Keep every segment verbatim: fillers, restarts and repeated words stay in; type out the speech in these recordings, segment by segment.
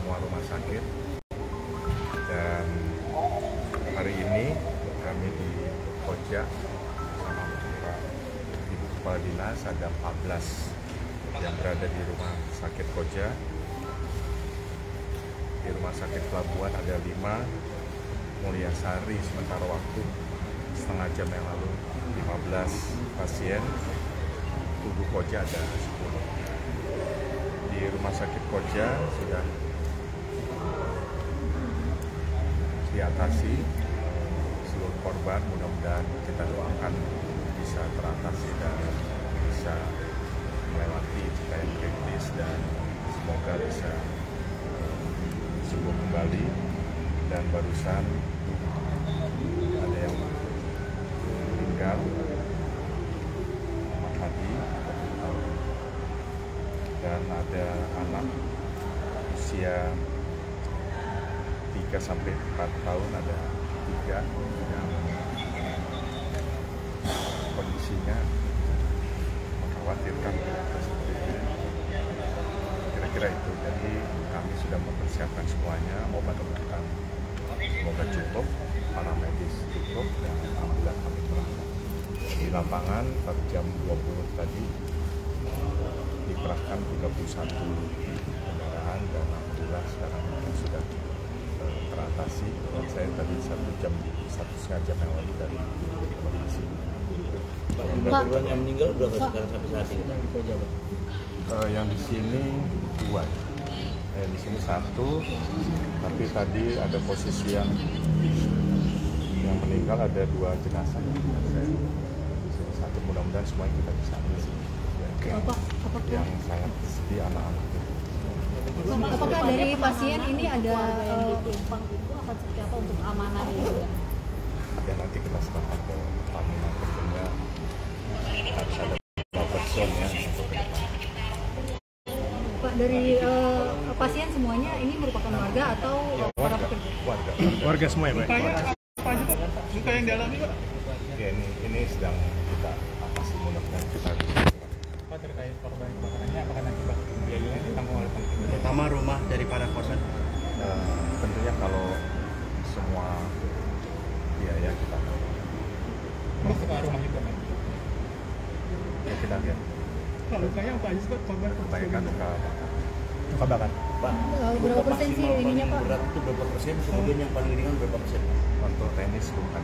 semua rumah sakit. Dan hari ini kami di Koja sama Pak Ibu Kepala Dinas ada empat belas yang berada di rumah sakit Koja. Di rumah sakit Pelabuhan ada lima, Mulyasari sementara waktu setengah jam yang lalu lima belas pasien, Tugu Koja ada sepuluh. Di rumah sakit Koja sudah diatasi seluruh korban, mudah-mudahan kita doakan bisa teratasi dan bisa melewati cita yang kritis dan semoga bisa sembuh kembali. Dan barusan ada yang meninggal, Muhammad Hadi, dan ada anak usia tiga sampai empat tahun, ada tiga yang kondisinya mengkhawatirkan. Kira-kira itu, jadi kami sudah mempersiapkan semuanya, obat-obatan semoga cukup, para medis cukup, dan alhamdulillah kami berangkat di lapangan pada jam dua puluh tadi dikerahkan tiga puluh satu kendaraan dan alhamdulillah sekarang sudah uh, teratasi. Dan saya tadi satu jam satu setengah jam yang lalu dari lokasi. Jumlah korban yang meninggal berapa sekarang sampai saat ini? Uh, yang di sini dua. Eh, di sini satu, tapi tadi ada posisi yang yang meninggal ada dua jenazah. Saya di sini satu, mudah-mudahan semuanya kita bisa ambil. Ya, apa, apa, yang sangat sedih anak-anak. Apakah dari pasien ini ada uh, tumpang itu akan seperti apa untuk amanah itu? Ya nanti kita serahkan ke Pertamina, tentunya harus ada buffer zone ya. Pak, dari uh, pasien semuanya ini merupakan warga atau Ya, para warga, pekerja? warga, Warga semua ya, Pak? Lukanya apa aja, Pak? Luka yang dialami, Pak? Ya, ini ini sedang kita atasi, mudah-mudahan kita bisa. Pak, terkait korban kebakarannya, apakah nanti Pak biayanya ditanggung oleh Pemkot? Terutama rumah dari para korban. Uh, tentunya kalau semua biaya kita Masuk ke rumah juga, Pak? ya kita lihat. Pak, lukanya apa aja, Pak? Korban Kebanyakan luka Luka bakar. Pak, Uh, berapa persen sih maksimal ininya, paling Pak? berat itu berapa persen, kemudian yang paling ringan berapa persen? untuk tenis bukan.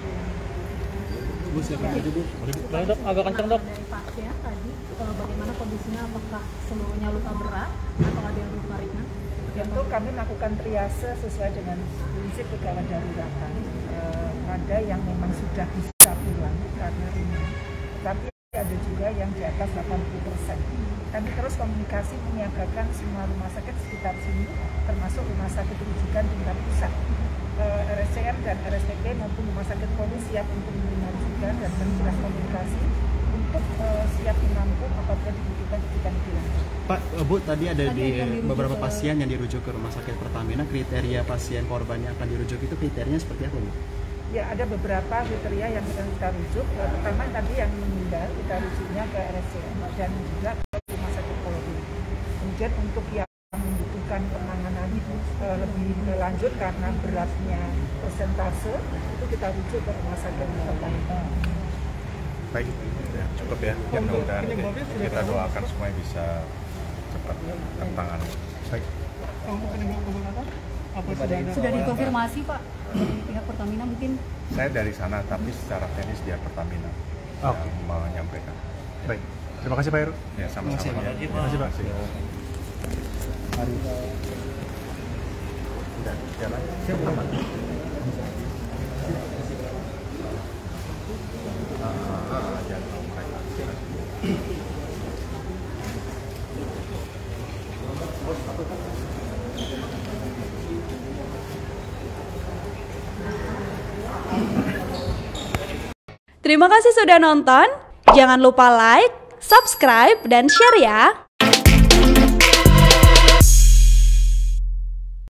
Bu, silakan aja, Bu. Boleh, Dok? Agak kencang, Dok. Dari pasien tadi, uh, bagaimana kondisinya? Apakah seluruhnya luka berat atau ada yang luka ringan? Tentu kami melakukan triase sesuai dengan prinsip kegawat daruratan. E, ada yang memang sudah bisa pulang karena ini, tapi ada juga yang di atas delapan puluh persen. Kami terus komunikasi menyiagakan semua rumah sakit sekitar sini, termasuk rumah sakit rujukan tingkat pusat. E, R S C M dan R S T P maupun rumah sakit Polri siap untuk menerima rujukan dan kami sudah komunikasi untuk e, siap menampung apabila dibutuhkan ketika dilanjut. Pak, Bu, tadi ada Tadi di yang dirujuk beberapa ke- pasien yang dirujuk ke rumah sakit Pertamina. Kriteria pasien korban yang akan dirujuk itu kriterianya seperti apa, Bu? Ya, ada beberapa kriteria yang kita, kita rujuk. Eh, Pertama tadi yang meninggal kita rujuknya ke R S C M dan juga ke rumah sakit Polri. Kemudian untuk yang membutuhkan penanganan eh, lebih lanjut karena beratnya persentase itu kita rujuk ke rumah sakit Pertamina. Baik, ya, cukup ya. Ya, mudah-mudahan kita doakan semuanya bisa cepat tertangani. Baik. Untuk penyebab kebakaran, apa sudah ada? Sudah dikonfirmasi, Pak, dari pihak Pertamina mungkin? Saya dari sana, tapi secara teknis dia Pertamina yang Oke. menyampaikan. Baik. Terima kasih, Pak Heru. Ya, sama-sama. Terima ya. kasih, Terima kasih, Pak. Mari. Sudah jalan. Siapa, Pak? Ah, jangan tahu mereka. Terima kasih sudah nonton. Jangan lupa like, subscribe, dan share ya.